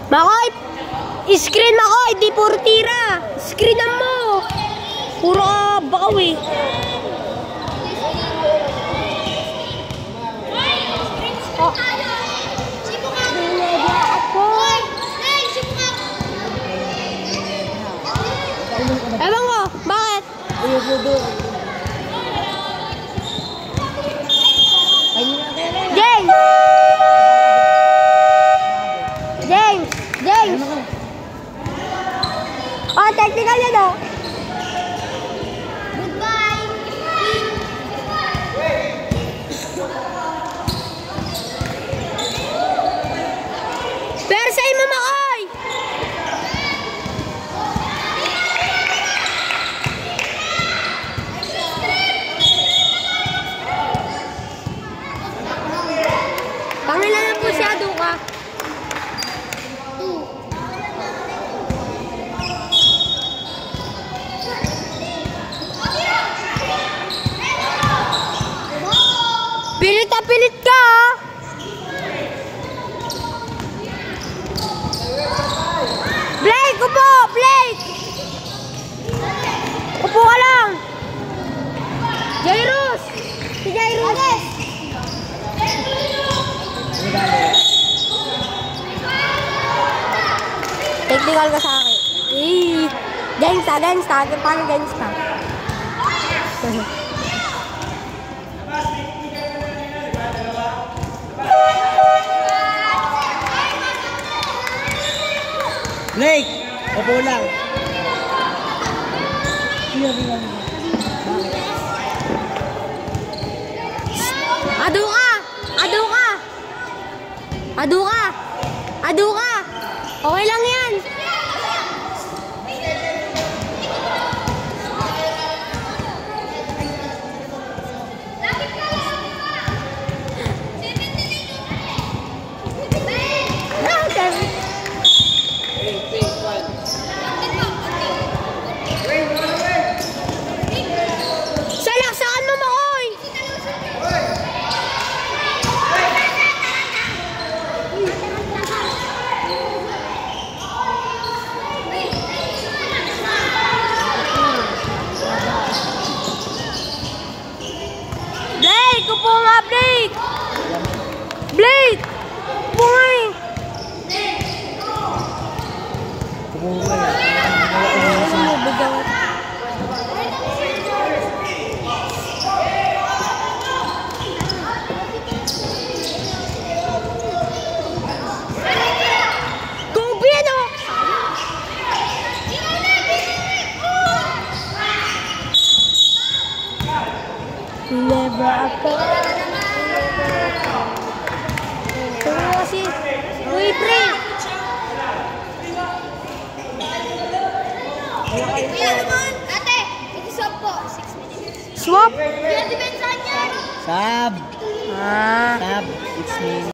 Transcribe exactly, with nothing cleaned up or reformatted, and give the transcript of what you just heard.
Makoy! Screen Makoy! Di puro tira! Screenan mo! Puro ka bakaw eh. Oh. Ewan ko, bakit? James! James! James! Oh, technical yan oh! Goodbye! Pero sa'yo mo Makoy! Pangilan na po siya, Duka. Pilit na pilit ka, ha? Blake, upo! Blake! Upo ka lang! Jairus! Si Jairus! Technical ka sa akin. Eh, gangsta, gangsta. Paano gangsta? Blake! Opo lang. Ado ka! Ado ka! Ado ka! Ado ka! Okay lang yan! Salaksakan mo Makoy! Blake! Upo nga Blake! Blake! Upo nga eh! Upo nga eh. Never ako. Ito kasi. Uy, pre! Kuya naman! Ate! Ito swap po. six minutes. Swap? Kuya, depensahan niya! Sab! Ah. Sab! It's me.